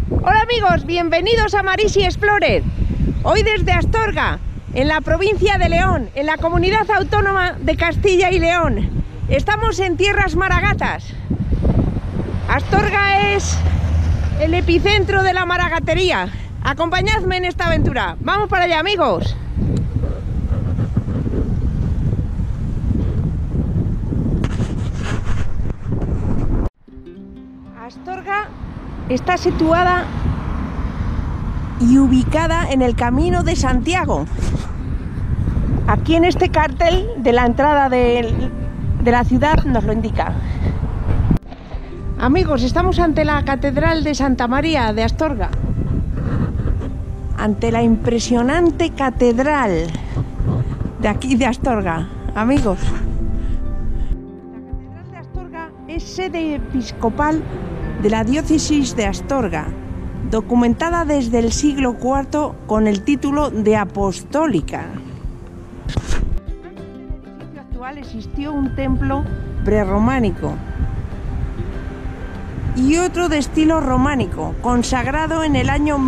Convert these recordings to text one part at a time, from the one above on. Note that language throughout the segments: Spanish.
Hola amigos, bienvenidos a Marisi Explorer. Hoy desde Astorga, en la provincia de León, en la comunidad autónoma de Castilla y León. Estamos en tierras maragatas. Astorga es el epicentro de la maragatería. Acompañadme en esta aventura. Vamos para allá, amigos. Astorga está situada y ubicada en el Camino de Santiago. Aquí en este cartel de la entrada de la ciudad nos lo indica. Amigos, estamos ante la Catedral de Santa María de Astorga. Ante la impresionante catedral de aquí de Astorga. Amigos, la Catedral de Astorga es sede episcopal de la diócesis de Astorga, documentada desde el siglo IV con el título de apostólica. En el edificio actual existió un templo prerrománico y otro de estilo románico, consagrado en el año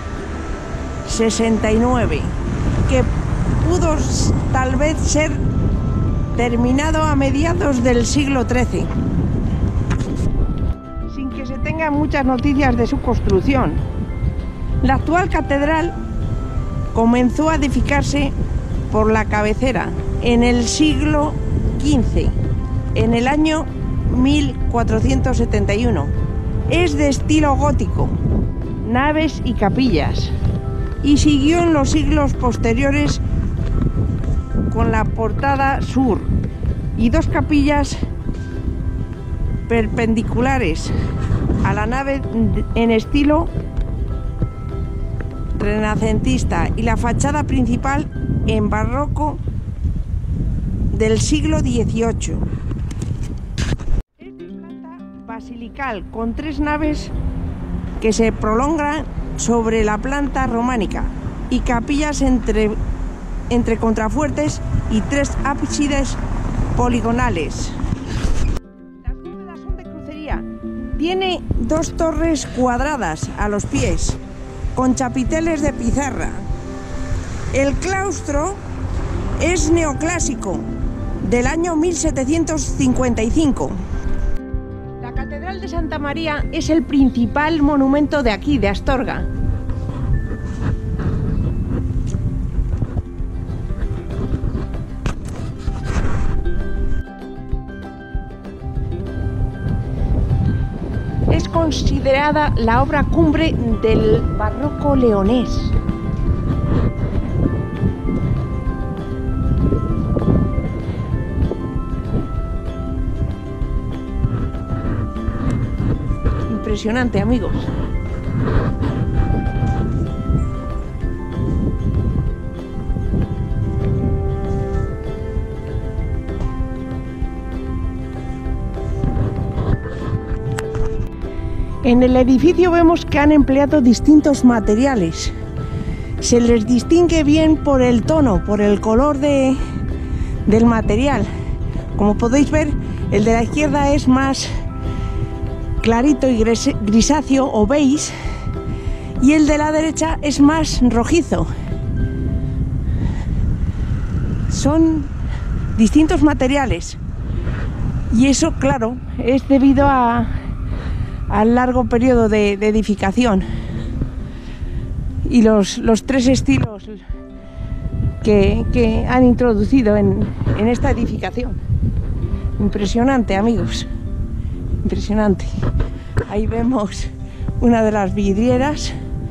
1069, que pudo tal vez ser terminado a mediados del siglo XIII. Que se tengan muchas noticias de su construcción. La actual catedral comenzó a edificarse por la cabecera en el siglo XV, en el año 1471. Es de estilo gótico, naves y capillas, y siguió en los siglos posteriores con la portada sur y dos capillas perpendiculares a la nave en estilo renacentista y la fachada principal en barroco del siglo XVIII. Es de planta basilical con tres naves que se prolongan sobre la planta románica y capillas entre contrafuertes y tres ábsides poligonales. Tiene dos torres cuadradas a los pies, con chapiteles de pizarra. El claustro es neoclásico, del año 1755. La Catedral de Santa María es el principal monumento de aquí, de Astorga. Es considerada la obra cumbre del barroco leonés. Impresionante, amigos. En el edificio vemos que han empleado distintos materiales. Se les distingue bien por el tono, por el color del material. Como podéis ver, el de la izquierda es más clarito y grisáceo o beige, y el de la derecha es más rojizo. Son distintos materiales, y eso, claro, es debido al largo periodo de edificación y los tres estilos que han introducido en esta edificación. Impresionante, amigos, impresionante. Ahí vemos una de las vidrieras.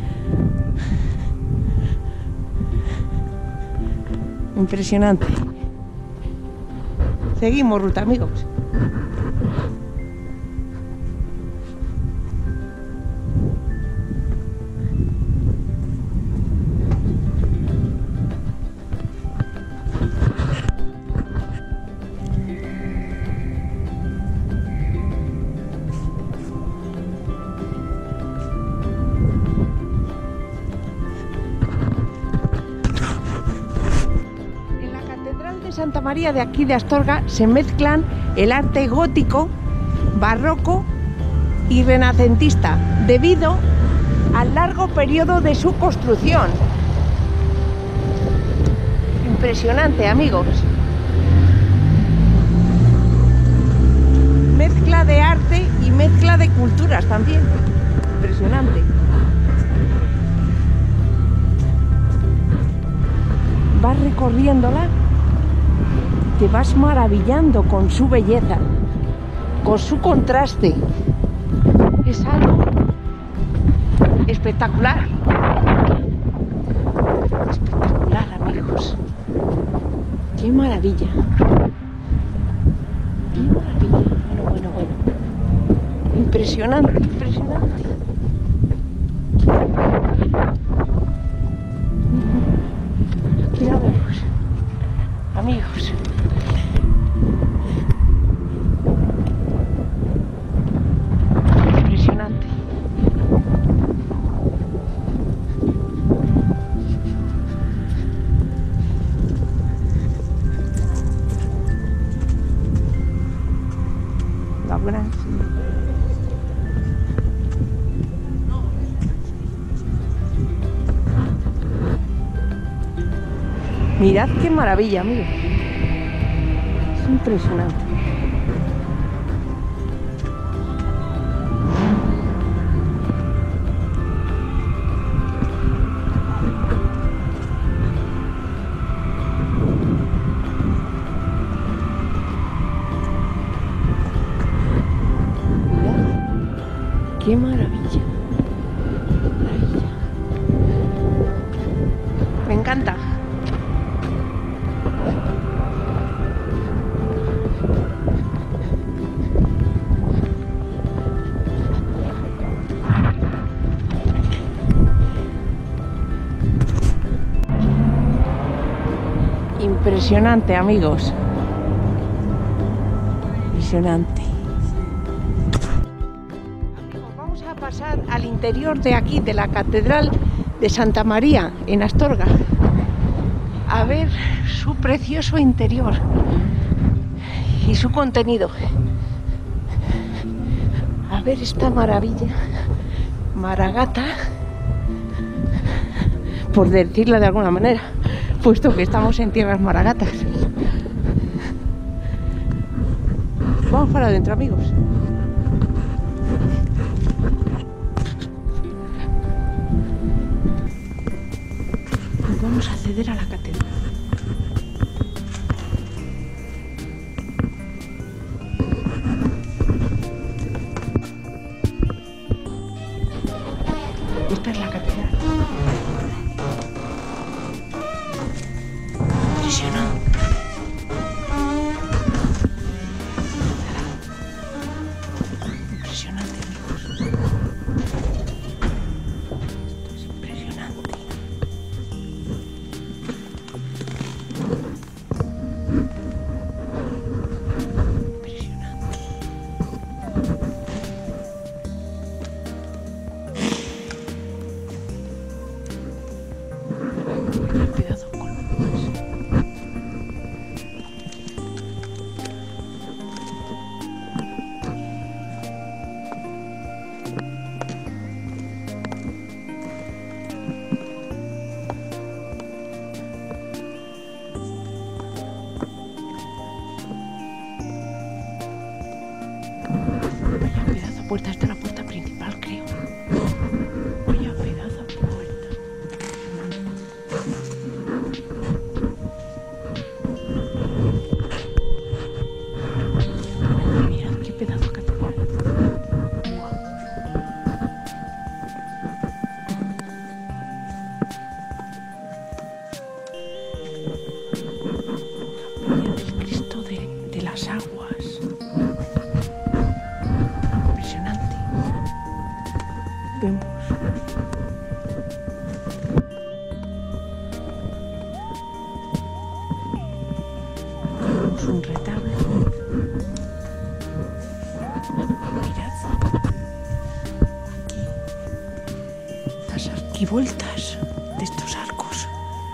Impresionante. Seguimos ruta, amigos. Santa María de aquí de Astorga se mezclan el arte gótico, barroco y renacentista, debido al largo periodo de su construcción. Impresionante, amigos. Mezcla de arte y mezcla de culturas también. Impresionante. Vas recorriéndola, te vas maravillando con su belleza, con su contraste. Es algo espectacular. Espectacular, amigos. ¡Qué maravilla! ¡Qué maravilla! Bueno. Impresionante, impresionante. Aquí la vemos, amigos. Impresionante. La buena, sí. Mirad qué maravilla, amigos. Es impresionante. Mirad qué maravilla. Maravilla. Me encanta. Impresionante, amigos. Impresionante. Amigos, vamos a pasar al interior de aquí, de la Catedral de Santa María, en Astorga, a ver su precioso interior y su contenido. A ver esta maravilla, Maragata, por decirla de alguna manera, puesto que estamos en tierras maragatas. Vamos para adentro, amigos. Vamos a acceder a la catedral. Esta es la catedral. Impresionante. Impresionante, amigos. Esto es impresionante. Impresionante. Qué pedazo de columnas. Vaya pedazo de puerta, esta es la puerta principal, creo. Vaya pedazo de puerta. Mirad qué pedazo de catedral. Capilla del Cristo de las Aguas. Impresionante. Vemos un retablo. Mirad aquí las arquivoltas de estos arcos,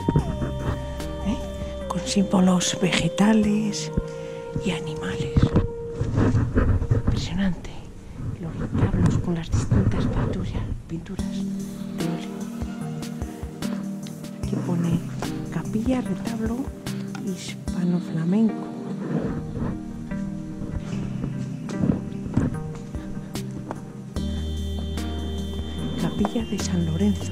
con símbolos vegetales y animales. Impresionante. Los retablos con las distintas pinturas pinturas de óleo. Aquí pone capilla retablo hispano-flamenco. Capilla de San Lorenzo.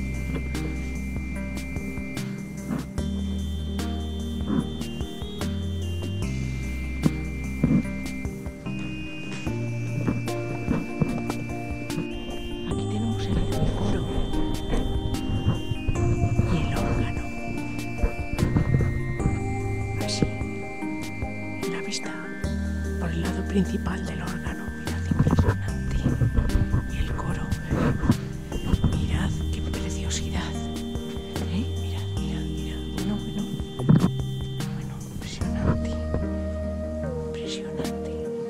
Aquí tenemos el coro y el órgano. Así, en la vista, por el lado principal del órgano. Mirad, impresionante. Y el coro. Mirad qué preciosidad. Mirad, mirad, mirad. Bueno, impresionante. Impresionante.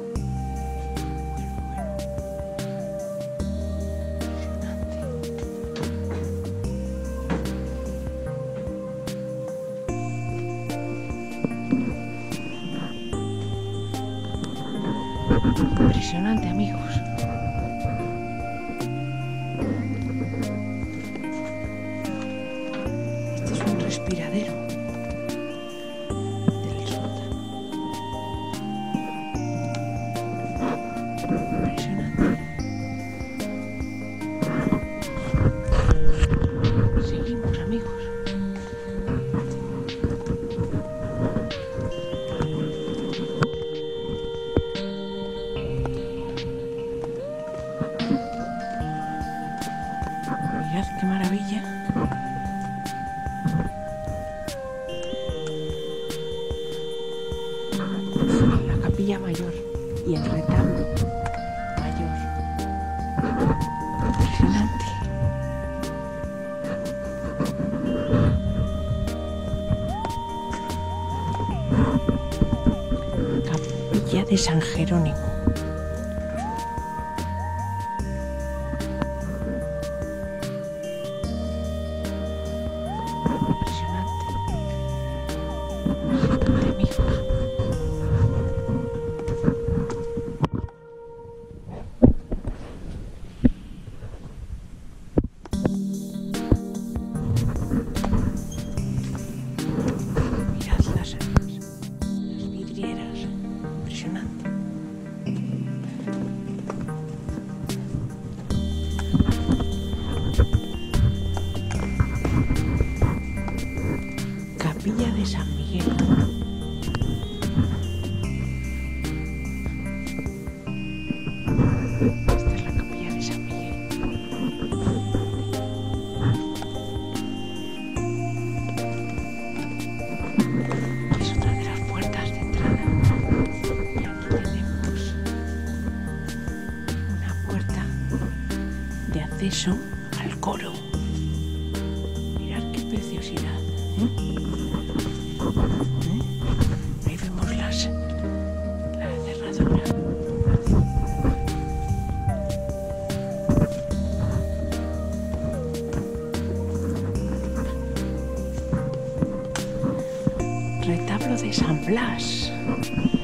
Impresionante, amigos. Este es un respiradero del sótano. Impresionante. Seguimos, amigos. Mirad qué maravilla. La capilla mayor y el retablo mayor. Impresionante. Capilla de San Jerónimo. Mirad las vidrieras. Impresionante. Capilla de San Miguel. Esta es la capilla de San Miguel. Es otra de las puertas de entrada. Y aquí tenemos una puerta de acceso al coro. Mirad qué preciosidad. Ahí vemos la cerradura. Retablo de San Blas.